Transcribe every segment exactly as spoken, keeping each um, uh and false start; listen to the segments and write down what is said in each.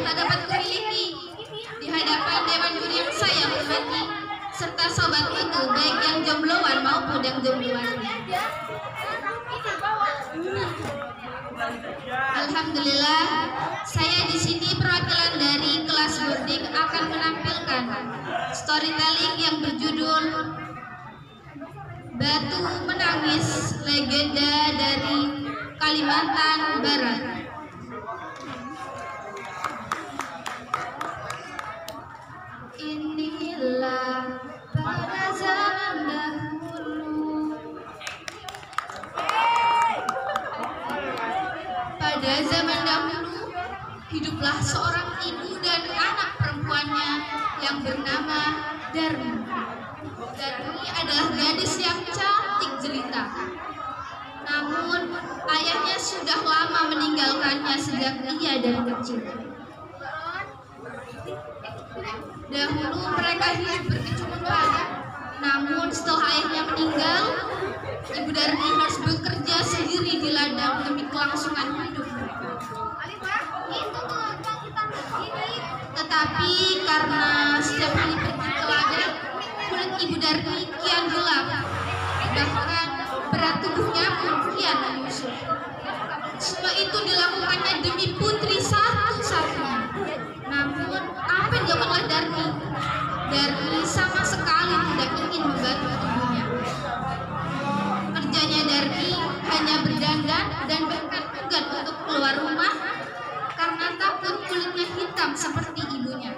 tak dapat kumiliki di hadapan dewan juri yang saya hormati serta sobat itu baik yang jombloan maupun yang jombloan. Alhamdulillah, saya di sini perwakilan dari kelas boarding akan menampilkan storytelling yang berjudul Batu Menangis, legenda dari Kalimantan Barat. Inilah pada zaman dahulu, pada zaman dahulu hiduplah seorang ibu dan anak perempuannya yang bernama Darmi. Darmi adalah gadis yang cantik jelita. Namun ayahnya sudah lama meninggalkannya sejak ia dari kecil. Dahulu mereka hidup berkecamatan, namun setelah ayahnya meninggal, Ibu Darmi harus bekerja sendiri di ladang demi kelangsungan hidup. Tetapi karena setiap kali pergi ke ladang, kulit Ibu Darmi kian gelap, bahkan berat tubuhnya pun kian menyusut. Semua itu dilakukannya demi putri satu-satunya. Namun apa yang dilakukan Darmi? Darmi sama sekali tidak ingin membantu ibunya. Kerjanya Darmi hanya berdandan dan bahkan enggan untuk keluar rumah karena takut kulitnya hitam seperti ibunya.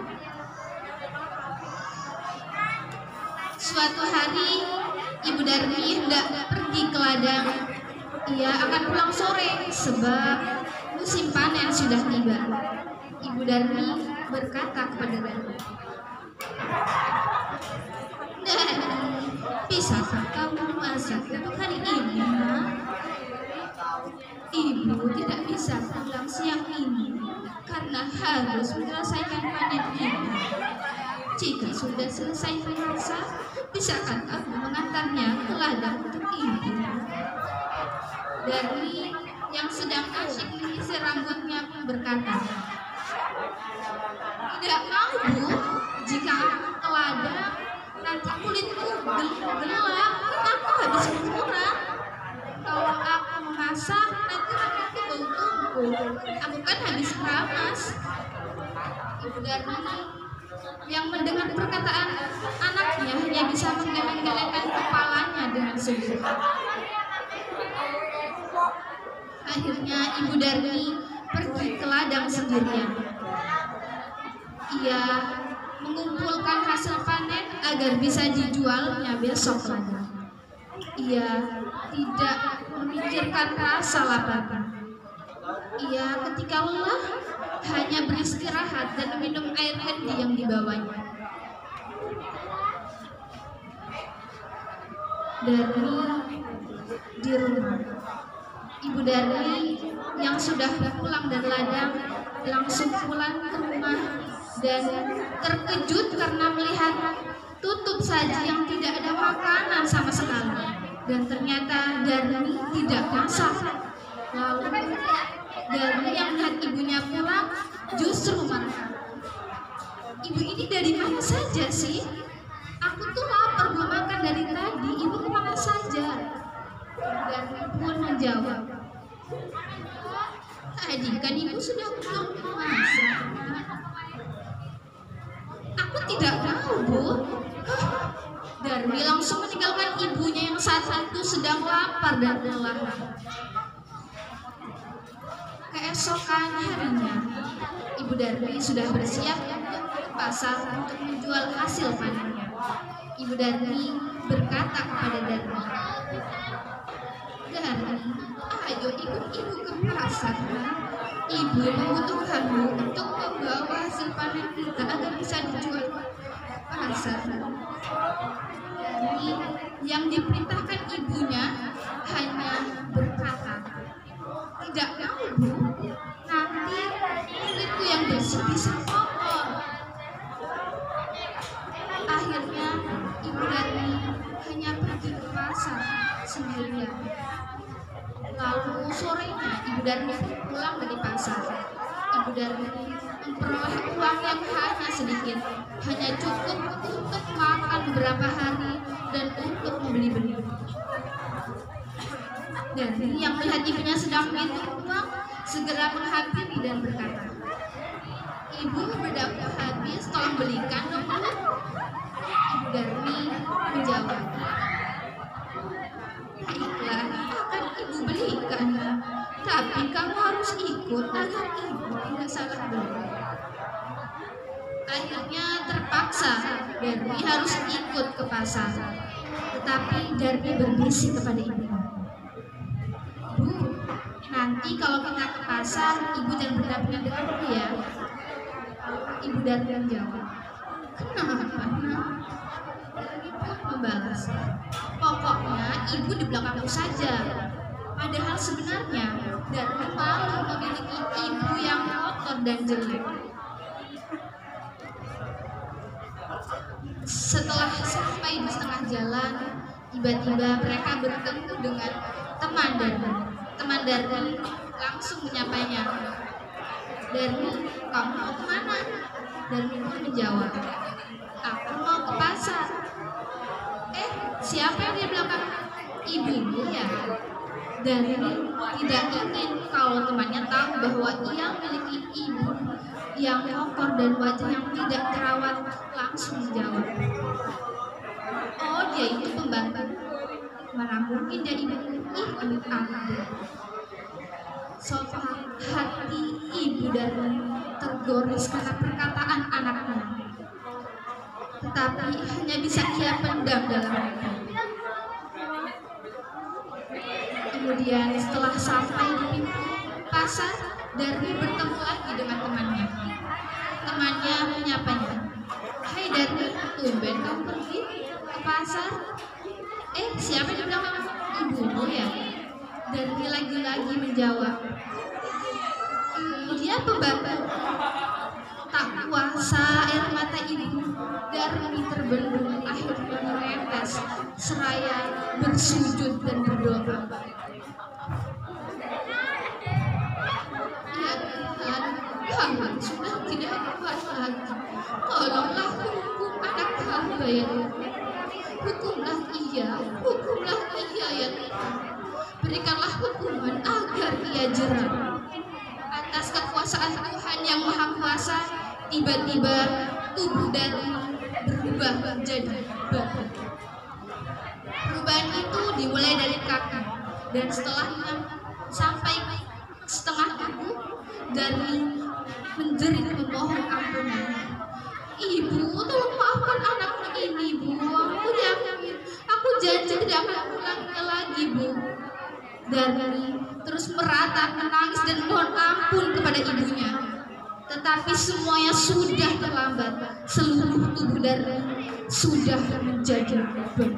Suatu hari Ibu Darmi hendak pergi ke ladang. Ia akan pulang sore sebab musim panen sudah tiba. Ibu Darmi berkata kepada Darmi, "Darmi, bisakah kamu masak untuk hari ini, Nak? Ibu tidak bisa pulang siang ini karena harus menyelesaikan panen ini. Jika sudah selesai memasak, bisakah kamu mengantarnya ke ladang untuk ibu?" Darmi yang sedang asyik menyisir rambutnya pun berkata, "Tidak mau, Bu. Jika aku ke ladang, nanti kulitku gelap, kan aku habis kurang. Kalau aku memasak, nanti rambutku bau tumpul. Aku kan habis keramas." Ibu Darmi yang mendengar perkataan anaknya hanya bisa menggeleng-gelengkan kepalanya dengan sedih. Akhirnya Ibu Darmi pergi ke ladang sendirian. Ia mengumpulkan hasil panen agar bisa dijualnya besok lagi. Ia tidak memikirkan rasa laparnya. Ia ketika lelah hanya beristirahat dan minum air handi yang dibawanya. Darmi di rumah. Ibu Darmi yang sudah pulang dari ladang langsung pulang ke rumah dan terkejut karena melihat tutup saji yang tidak ada makanan sama sekali. Dan ternyata Darmi tidak masak. Lalu Darmi yang melihat ibunya pulang justru marah. "Ibu ini dari mana saja sih? Aku tuh lapar belum makan dari tadi. Ibu kemana saja?" Darmi pun menjawab, "Tadi kan ibu sudah pulang masak." "Aku tidak tahu, Bu." Darmi langsung meninggalkan ibunya yang saat itu sedang lapar dan lelah. Keesokan harinya, Ibu Darmi sudah bersiap untuk ke pasar untuk menjual hasil panennya. Ibu Darmi berkata kepada Darmi, "Darmi, ayo ikut ibu ke pasar. Ibu membutuhkanmu untuk membawa hasil panen kita agar bisa dijual ke pasar." Darmi yang diperintahkan ibunya hanya berkata, "Tidak mau, Bu. Nanti kulitku yang bersih bisa kotor." Akhirnya Ibu Darmi hanya pergi ke pasar sendirian. Lalu sorenya Ibu Darmi pulang dari pasar. Ibu Darmi memperoleh uang yang hanya sedikit, hanya cukup untuk makan beberapa hari dan untuk membeli-beli. Darmi yang melihat ibunya sedang menghitung uang segera menghampiri dan berkata, "Ibu, berdaku habis, tolong belikan dong, Bu." Ibu Darmi menjawab, "Baiklah, akan ibu belikan, tapi kamu harus ikut agar ibu tidak salah beli." Akhirnya terpaksa Darmi harus ikut ke pasar. Tetapi Darmi berbisik kepada ibunya, "Bu, nanti kalau kita ke pasar, ibu jangan berdampingan denganku ya." Ibu Darmi menjawab, "Kenapa, Nak?" Darmi pun membalas, "Pokoknya ibu di belakangku saja." Padahal sebenarnya Darmi malu memiliki ibu yang kotor dan jelek. Setelah sampai di setengah jalan, tiba-tiba mereka bertemu dengan teman Darmi. Teman Darmi langsung menyapanya, "Darmi, kamu mau kemana?" Darmi pun menjawab, "Aku mau ke pasar." "Eh, siapa yang di belakang?" "Ibumu ya." Darmi tidak ingin kalau temannya tahu bahwa ia memiliki ibu yang kotor dan wajah yang tidak terawat, langsung menjawab, "Oh, dia itu pembantu. Mana mungkin dia ibuku." Ih, amit-amit. Sofa hati ibu Darmi tergores karena perkataan anaknya, tetapi hanya bisa ia pendam dalam hati. Kemudian setelah sampai di pintu pasar, Darmi bertemu lagi dengan temannya. Temannya menyapanya, "Hai Darmi, tumben kamu pergi ke pasar." "Eh, siapa yang bilang kamu?" "Ibumu ya." Darmi lagi-lagi menjawab, "Dia pembantu." Tak kuasa air mata ibu Darmi terbendung, akhirnya menetes seraya bersujud dan berdoa, "Ya Tuhan, hamba sudah tidak kuat lagi. Tolonglah hukum anak hamba ya Tuhan. Hukumlah ia, hukumlah ia ya Tuhan. Berikanlah hukuman agar ia jerah." Atas kekuasaan Tuhan yang Maha Kuasa, tiba-tiba tubuh Darmi berubah menjadi batu. Perubahan itu dimulai dari kaki, dan setelahnya sampai setengah tubuh, Darmi menjerit memohon ampunan. "Ibu, tolong maafkan anakku ini, Bu. Aku yakin, aku janji tidak akan ulangnya lagi, Bu." Darmi terus meratap, menangis dan mohon ampun kepada ibunya. Tetapi semuanya sudah terlambat. Seluruh tubuh Darmi sudah menjadi batu.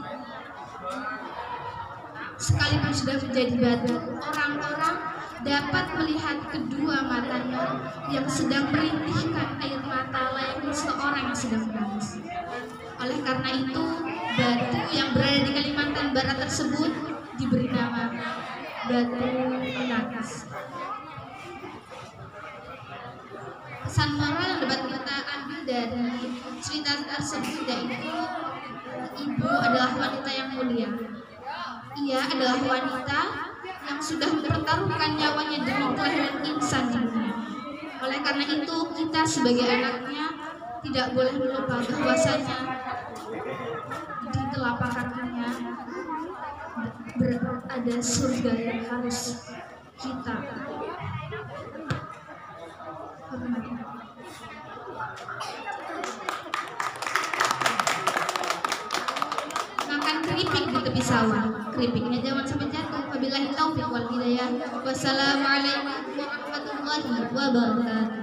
Sekalipun sudah menjadi batu, orang-orang dapat melihat kedua matanya yang sedang merintihkan air mata layaknya seorang yang sedang menangis. Oleh karena itu, batu yang berada di Kalimantan Barat tersebut diberi nama batu menangis. Pesan moral yang dapat kita ambil dari cerita tersebut yaitu, ibu adalah wanita yang mulia. Ia adalah wanita yang sudah mempertaruhkan nyawanya demi kelahiran insan di dunia. Oleh karena itu, kita sebagai anaknya tidak boleh melupa bahwasanya di telapak kakinya berada surga yang harus kita hormati. Makan keripik di tepi sawah, keripiknya jangan sampai jatuh. Wabillahi taufiq wal hidayah. Wassalamualaikum warahmatullahi wabarakatuh.